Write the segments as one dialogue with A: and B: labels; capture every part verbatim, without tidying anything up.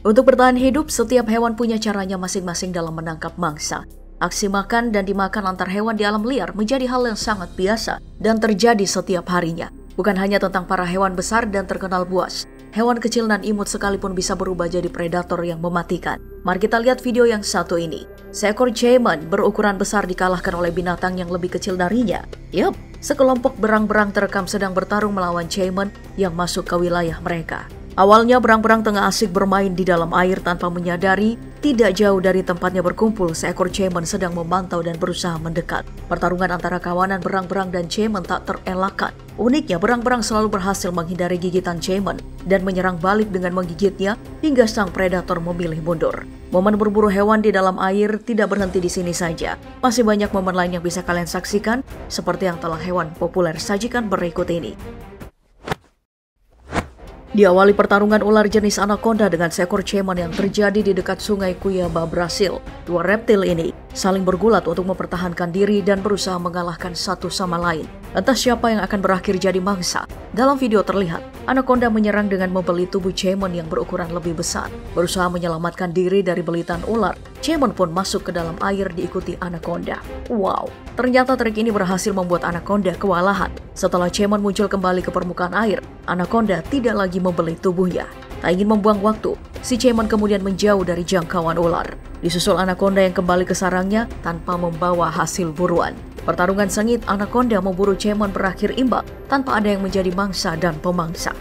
A: Untuk bertahan hidup, setiap hewan punya caranya masing-masing dalam menangkap mangsa. Aksi makan dan dimakan antar hewan di alam liar menjadi hal yang sangat biasa dan terjadi setiap harinya. Bukan hanya tentang para hewan besar dan terkenal buas. Hewan kecil dan imut sekalipun bisa berubah jadi predator yang mematikan. Mari kita lihat video yang satu ini. Seekor caiman berukuran besar dikalahkan oleh binatang yang lebih kecil darinya. Yup, sekelompok berang-berang terekam sedang bertarung melawan caiman yang masuk ke wilayah mereka. Awalnya berang-berang tengah asik bermain di dalam air tanpa menyadari tidak jauh dari tempatnya berkumpul seekor caiman sedang memantau dan berusaha mendekat. Pertarungan antara kawanan berang-berang dan caiman tak terelakkan. Uniknya berang-berang selalu berhasil menghindari gigitan caiman dan menyerang balik dengan menggigitnya hingga sang predator memilih mundur. Momen berburu hewan di dalam air tidak berhenti di sini saja. Masih banyak momen lain yang bisa kalian saksikan seperti yang telah hewan populer sajikan berikut ini. Diawali pertarungan ular jenis anaconda dengan seekor caiman yang terjadi di dekat sungai Cuiabá, Brasil. Dua reptil ini saling bergulat untuk mempertahankan diri dan berusaha mengalahkan satu sama lain. Entah siapa yang akan berakhir jadi mangsa. Dalam video terlihat, anaconda menyerang dengan membeli tubuh caiman yang berukuran lebih besar. Berusaha menyelamatkan diri dari belitan ular, caiman pun masuk ke dalam air diikuti anaconda. Wow, ternyata trik ini berhasil membuat anaconda kewalahan. Setelah caiman muncul kembali ke permukaan air, anaconda tidak lagi membeli tubuhnya. Tak ingin membuang waktu, si caiman kemudian menjauh dari jangkauan ular. Disusul anaconda yang kembali ke sarangnya tanpa membawa hasil buruan. Pertarungan sengit anaconda memburu caiman berakhir imbang tanpa ada yang menjadi mangsa dan pemangsa.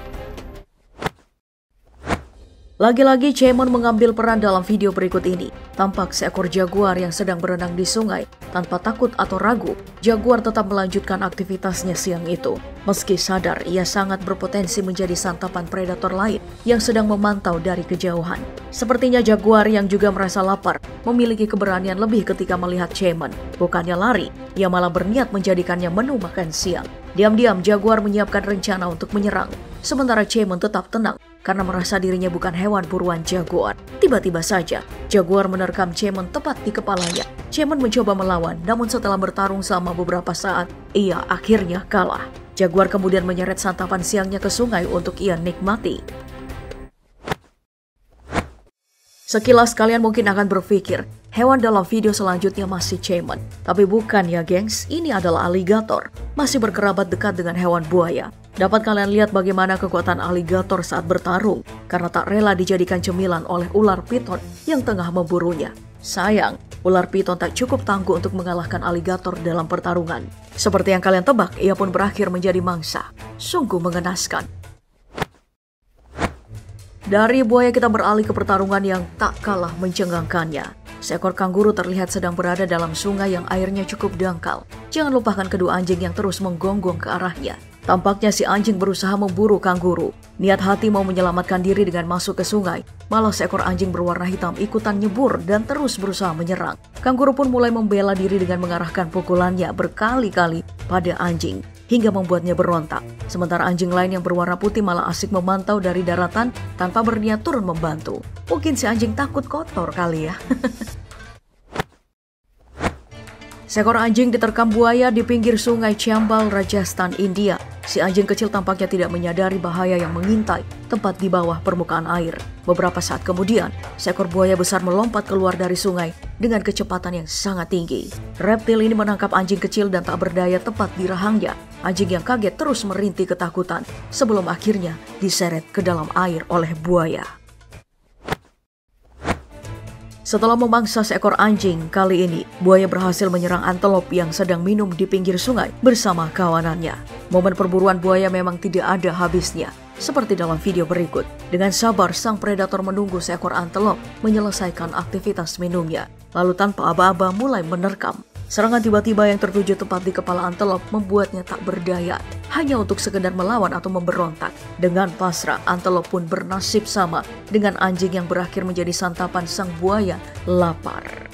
A: Lagi-lagi caiman mengambil peran dalam video berikut ini. Tampak seekor jaguar yang sedang berenang di sungai. Tanpa takut atau ragu, jaguar tetap melanjutkan aktivitasnya siang itu. Meski sadar ia sangat berpotensi menjadi santapan predator lain yang sedang memantau dari kejauhan. Sepertinya jaguar yang juga merasa lapar memiliki keberanian lebih ketika melihat caiman. Bukannya lari, ia malah berniat menjadikannya menu makan siang. Diam-diam jaguar menyiapkan rencana untuk menyerang. Sementara caiman tetap tenang karena merasa dirinya bukan hewan buruan jaguar. Tiba-tiba saja, jaguar menerkam caiman tepat di kepalanya. Caiman mencoba melawan, namun setelah bertarung selama beberapa saat, ia akhirnya kalah. Jaguar kemudian menyeret santapan siangnya ke sungai untuk ia nikmati. Sekilas kalian mungkin akan berpikir, hewan dalam video selanjutnya masih caiman. Tapi bukan ya gengs, ini adalah aligator. Masih berkerabat dekat dengan hewan buaya. Dapat kalian lihat bagaimana kekuatan aligator saat bertarung karena tak rela dijadikan cemilan oleh ular piton yang tengah memburunya. Sayang, ular piton tak cukup tangguh untuk mengalahkan aligator dalam pertarungan. Seperti yang kalian tebak, ia pun berakhir menjadi mangsa. Sungguh mengenaskan. Dari buaya kita beralih ke pertarungan yang tak kalah mencengangkannya. Seekor kanguru terlihat sedang berada dalam sungai yang airnya cukup dangkal. Jangan lupakan kedua anjing yang terus menggonggong ke arahnya. Tampaknya si anjing berusaha memburu kanguru. Niat hati mau menyelamatkan diri dengan masuk ke sungai. Malah seekor anjing berwarna hitam ikutan nyebur dan terus berusaha menyerang. Kanguru pun mulai membela diri dengan mengarahkan pukulannya berkali-kali pada anjing, hingga membuatnya berontak. Sementara anjing lain yang berwarna putih malah asik memantau dari daratan tanpa berniat turun membantu. Mungkin si anjing takut kotor kali ya. Seekor anjing diterkam buaya di pinggir sungai Chambal, Rajasthan, India. Si anjing kecil tampaknya tidak menyadari bahaya yang mengintai tempat di bawah permukaan air. Beberapa saat kemudian, seekor buaya besar melompat keluar dari sungai dengan kecepatan yang sangat tinggi. Reptil ini menangkap anjing kecil dan tak berdaya tepat di rahangnya. Anjing yang kaget terus merintih ketakutan sebelum akhirnya diseret ke dalam air oleh buaya. Setelah memangsa seekor anjing, kali ini buaya berhasil menyerang antelop yang sedang minum di pinggir sungai bersama kawanannya. Momen perburuan buaya memang tidak ada habisnya, seperti dalam video berikut. Dengan sabar, sang predator menunggu seekor antelop menyelesaikan aktivitas minumnya, lalu tanpa aba-aba mulai menerkam. Serangan tiba-tiba yang tertuju tepat di kepala antelop membuatnya tak berdaya, hanya untuk sekedar melawan atau memberontak. Dengan pasrah, antelop pun bernasib sama dengan anjing yang berakhir menjadi santapan sang buaya lapar.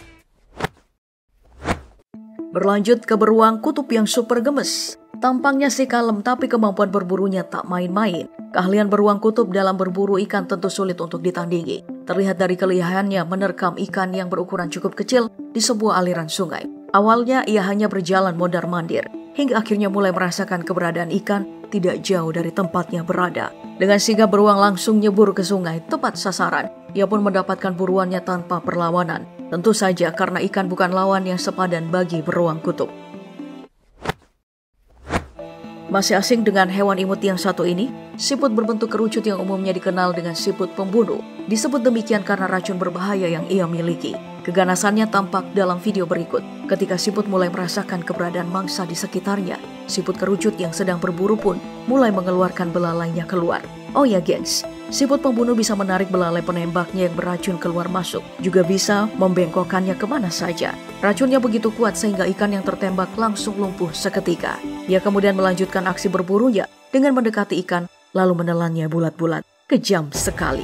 A: Berlanjut ke beruang kutub yang super gemes. Tampangnya sih kalem, tapi kemampuan berburunya tak main-main. Keahlian beruang kutub dalam berburu ikan tentu sulit untuk ditandingi. Terlihat dari kelihayannya menerkam ikan yang berukuran cukup kecil di sebuah aliran sungai. Awalnya ia hanya berjalan mondar-mandir, hingga akhirnya mulai merasakan keberadaan ikan tidak jauh dari tempatnya berada. Dengan sigap beruang langsung nyebur ke sungai tepat sasaran. Ia pun mendapatkan buruannya tanpa perlawanan. Tentu saja karena ikan bukan lawan yang sepadan bagi beruang kutub. Masih asing dengan hewan imut yang satu ini, siput berbentuk kerucut yang umumnya dikenal dengan siput pembunuh. Disebut demikian karena racun berbahaya yang ia miliki. Keganasannya tampak dalam video berikut. Ketika siput mulai merasakan keberadaan mangsa di sekitarnya, siput kerucut yang sedang berburu pun mulai mengeluarkan belalainya keluar. Oh ya gengs, siput pembunuh bisa menarik belalai penembaknya yang beracun keluar masuk. Juga bisa membengkokkannya kemana saja. Racunnya begitu kuat sehingga ikan yang tertembak langsung lumpuh seketika. Ia kemudian melanjutkan aksi berburunya dengan mendekati ikan lalu menelannya bulat-bulat. Kejam sekali.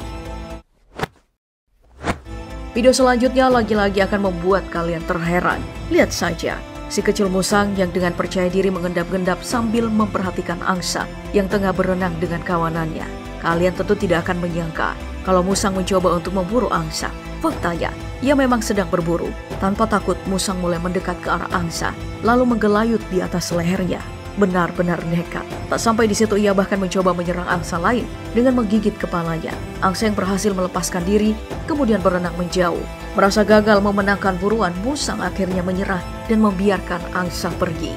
A: Video selanjutnya lagi-lagi akan membuat kalian terheran. Lihat saja, si kecil musang yang dengan percaya diri mengendap-gendap sambil memperhatikan angsa yang tengah berenang dengan kawanannya. Kalian tentu tidak akan menyangka kalau musang mencoba untuk memburu angsa. Faktanya, ia memang sedang berburu. Tanpa takut, musang mulai mendekat ke arah angsa, lalu menggelayut di atas lehernya. Benar-benar nekat. Tak sampai di situ, ia bahkan mencoba menyerang angsa lain dengan menggigit kepalanya. Angsa yang berhasil melepaskan diri, kemudian berenang menjauh. Merasa gagal memenangkan buruan, musang akhirnya menyerah dan membiarkan angsa pergi.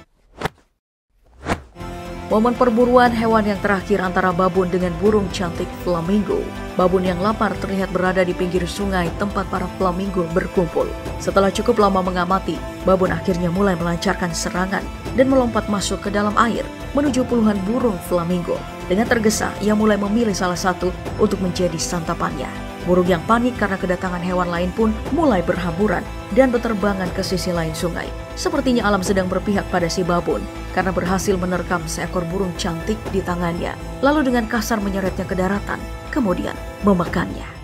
A: Momen perburuan hewan yang terakhir antara babon dengan burung cantik flamingo. Babon yang lapar terlihat berada di pinggir sungai tempat para flamingo berkumpul. Setelah cukup lama mengamati, babon akhirnya mulai melancarkan serangan dan melompat masuk ke dalam air menuju puluhan burung flamingo. Dengan tergesa, ia mulai memilih salah satu untuk menjadi santapannya. Burung yang panik karena kedatangan hewan lain pun mulai berhamburan dan berterbangan ke sisi lain sungai. Sepertinya alam sedang berpihak pada si babon karena berhasil menerkam seekor burung cantik di tangannya, lalu dengan kasar menyeretnya ke daratan, kemudian memakannya.